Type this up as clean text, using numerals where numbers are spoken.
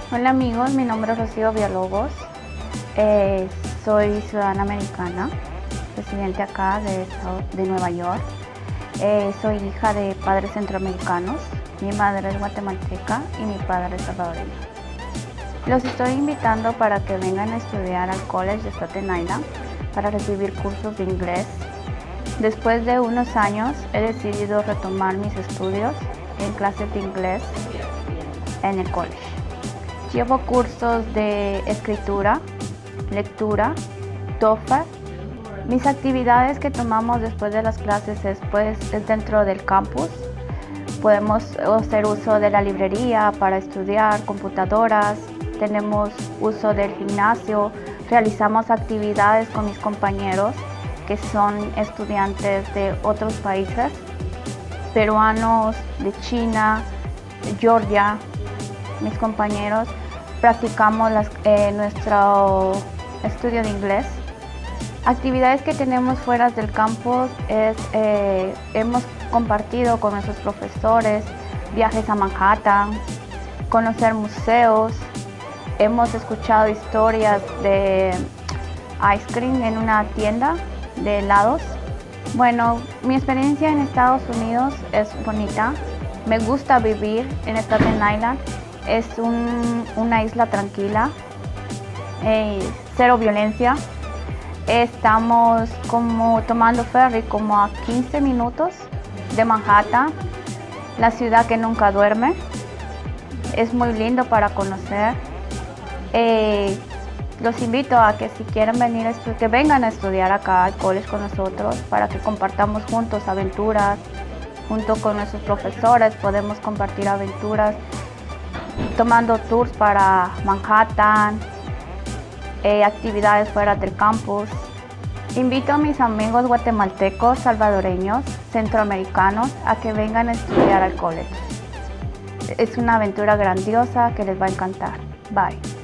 Hola amigos, mi nombre es Rocío Villalobos, soy ciudadana americana, residente acá de Nueva York. Soy hija de padres centroamericanos, mi madre es guatemalteca y mi padre es salvadoreño. Los estoy invitando para que vengan a estudiar al College de Staten Island para recibir cursos de inglés. Después de unos años he decidido retomar mis estudios en clases de inglés en el college. Llevo cursos de escritura, lectura, TOEFL. Mis actividades que tomamos después de las clases es dentro del campus. Podemos hacer uso de la librería para estudiar, computadoras, tenemos uso del gimnasio, realizamos actividades con mis compañeros que son estudiantes de otros países, peruanos, de China, Georgia. Mis compañeros practicamos nuestro estudio de inglés. Actividades que tenemos fuera del campus hemos compartido con nuestros profesores, viajes a Manhattan, conocer museos, hemos escuchado historias de ice cream en una tienda de helados. Bueno, mi experiencia en Estados Unidos es bonita, me gusta vivir en Staten Island. Es una isla tranquila, cero violencia. Estamos tomando ferry como a 15 minutos de Manhattan, la ciudad que nunca duerme. Es muy lindo para conocer. Los invito a que si quieren venir que vengan a estudiar acá al college con nosotros para que compartamos juntos aventuras. Junto con nuestros profesores podemos compartir aventuras tomando tours para Manhattan, actividades fuera del campus. Invito a mis amigos guatemaltecos, salvadoreños, centroamericanos a que vengan a estudiar al college. Es una aventura grandiosa que les va a encantar. Bye.